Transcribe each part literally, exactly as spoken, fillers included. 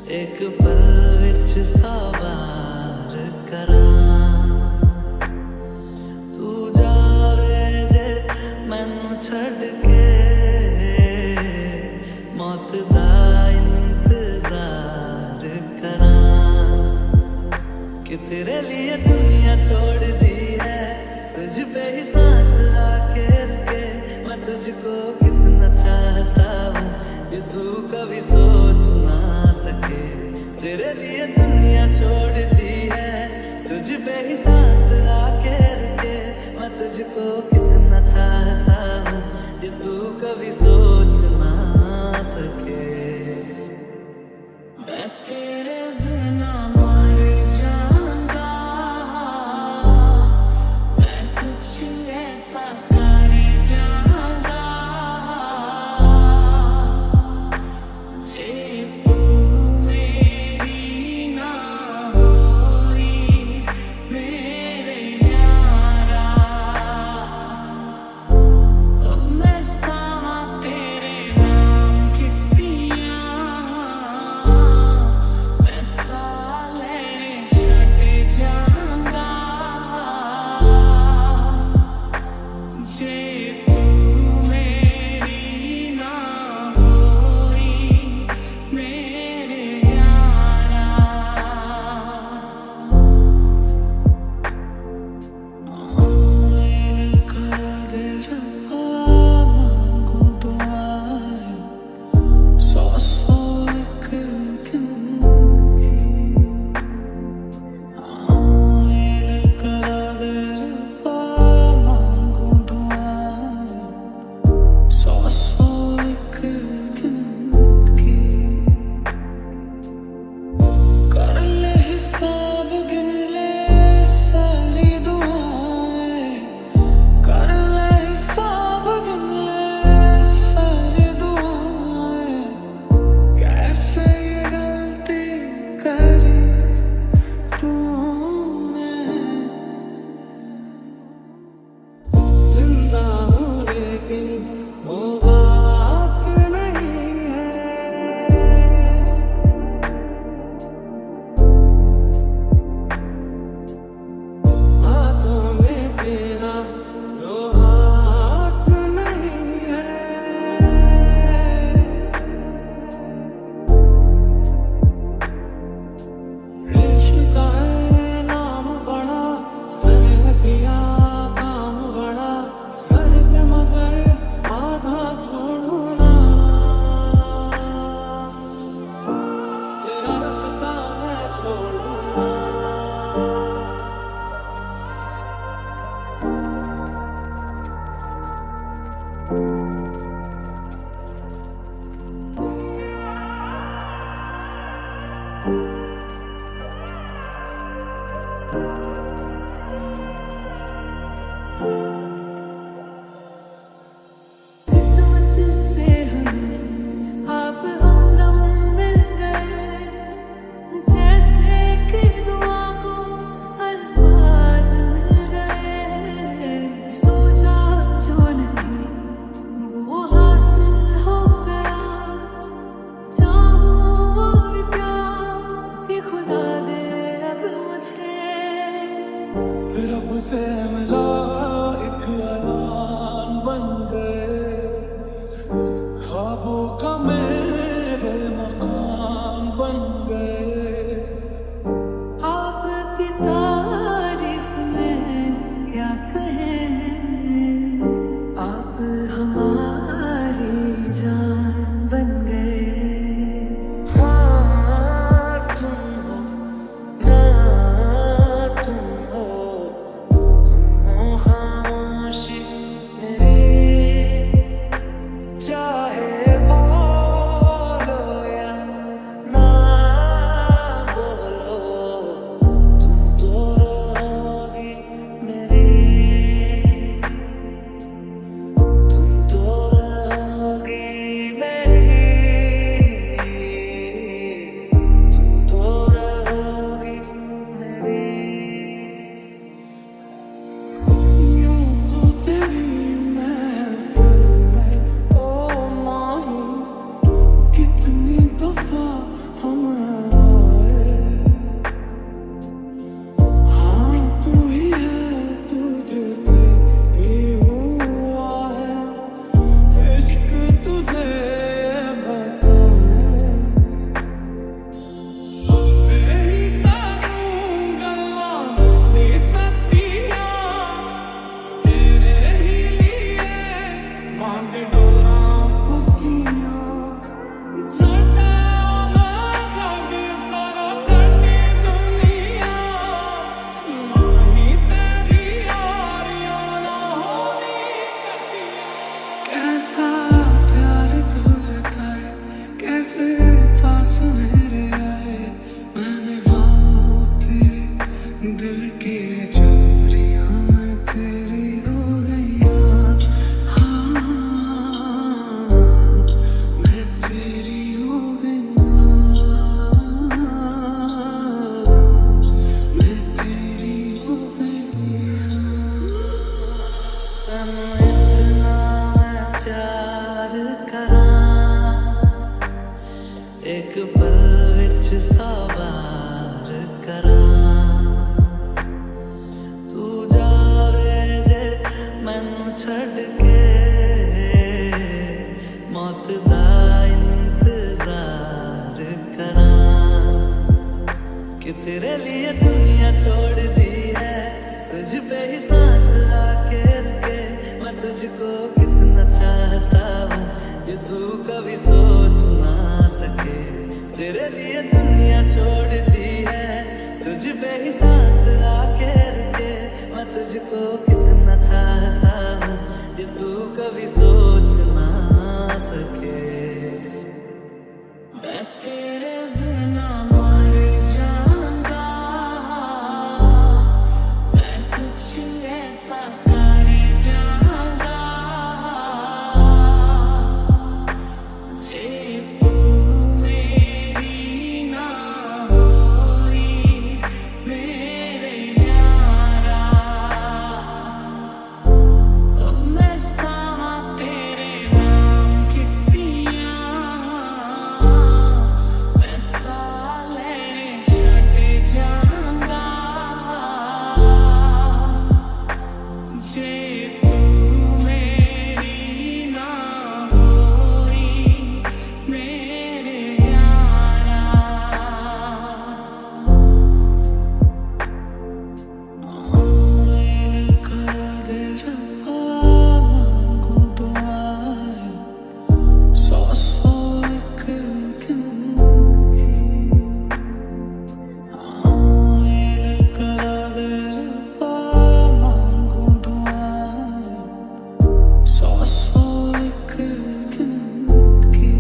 एक पल विच सौ बार करां तू जावे जे मैनू छड़ के मौत दा इंतजार करां कि तेरे लिए दुनिया छोड़ दी है तुझ पे ही सांस आके रुके मैं तुझको कितना चाहता हूँ ये तू कभी सोच ना सके तेरे लिए दुनिया छोड़ दी है तुझ पे ही सांस आके रुके मैं तुझको कितना चाहता हूँ ये तू कभी सोच ना सके मैं तेरे बिना मर जाऊंगा मैं कुछ ऐसा कर जाऊंगा जे तू मेरी ना होई मेरे यारा अब मैं सावा तेरे नाम की पिया कुछ सवार करा तू जावे जे मैनू छड़ के मौत दा इंतजार करा कि तेरे लिए दुनिया छोड़ दी है तुझ पे ही सांस आके रुके मैं तुझको कितना चाहता हूँ ये तू कभी सोच ना सके तेरे लिए दुनिया छोड़ दी है तुझ पे ही सांस आके रुके मैं तुझको कितना चाहता हूँ ये तू कभी सोच ना सके मैं तेरे बिना मर जाऊंगा मैं कुछ ऐसा कर जाऊंगा जे तू मेरी ना होई मेरे यारा अब मैं सावा तेरे नाम की पिया मैं साले छट जाऊंगा जे तू मेरी ना होई मेरे यारा मेरे कर दे रब्बा मांगू दुआएं सौ सौ एक गिन की मेरे कर दे रब्बा मांगू दुआएं सौ सौ एक गिन की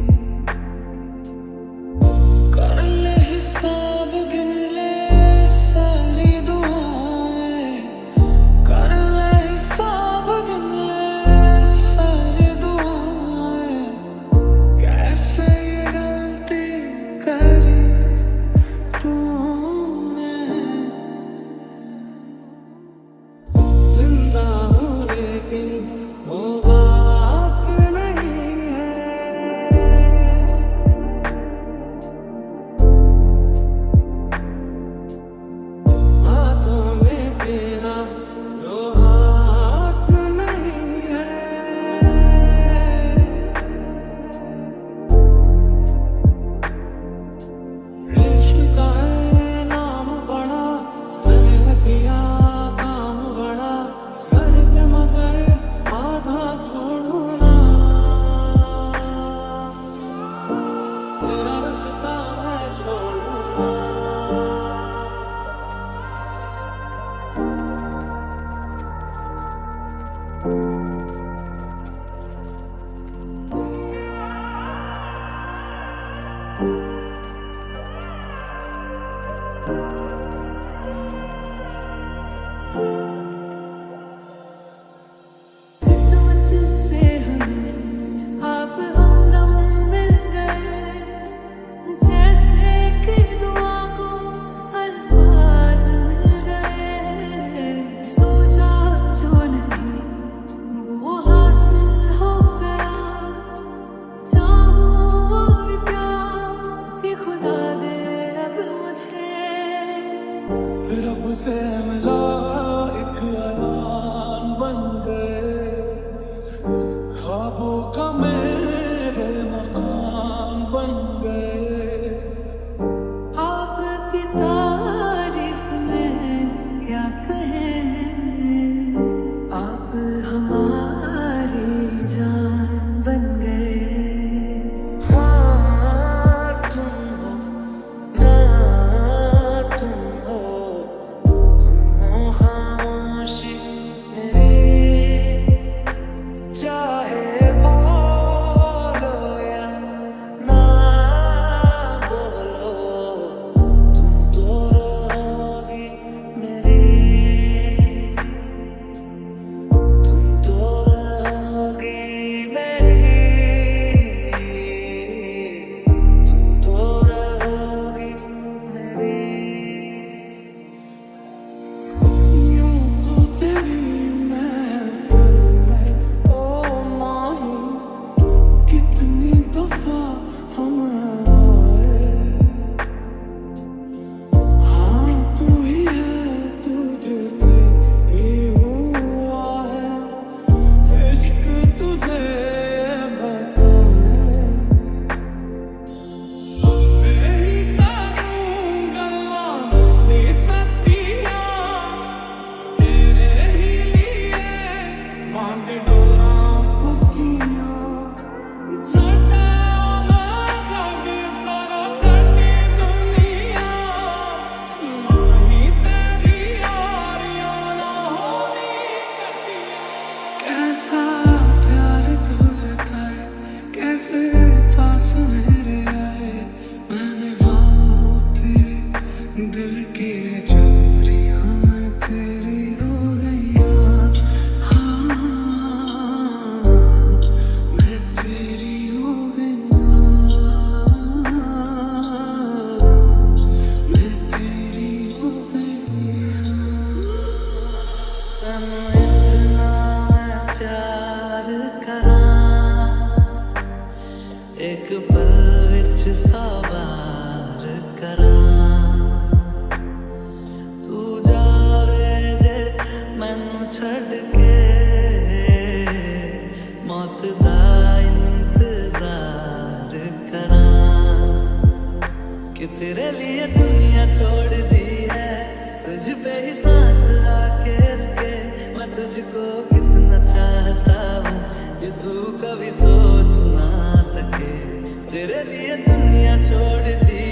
कर ले हिसाब गिन ले सारी दुआएं कर ले हिसाब गिन ले सारी दुआएं कैसे ये गलती करी तूने जिंदा हूँ लेकिन वो बात नहीं है हाथों में तेरा जो हाथ नहीं है इश्क का है नाम बड़ा मैंने किया काम बड़ा करके मगर आधा छोड़ना तेरा रिश्ता मैं छोड़ूंगा किस्मत से हमें आप हमदम मिल गए जैसे कि दुआ को अल्फाज मिल गए सोचा जो नहीं वो हासिल हो गया चाहूं और क्या कि खुदा दे अब मुझे रब से मिला एक अयान बन गए ख्वाबों का मेरे मकान बन गए आपकी तारीफ में क्या कहें आप हमारी जान बन गए हाँ तुम हो ना तुम हो तुम हो लिए दुनिया छोड़ दी है, तुझ पे ही सांस आके रुके। मैं तुझको कितना चाहता हूँ ये तू कभी सोच ना सके। तेरे लिए दुनिया छोड़ दी